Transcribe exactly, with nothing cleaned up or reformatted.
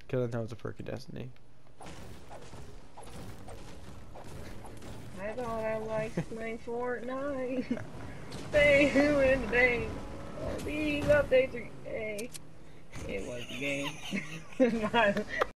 Because I know it's a perk of destiny. I thought I liked playing Fortnite. Stay in the day. All these updates are. Hey, it was the game.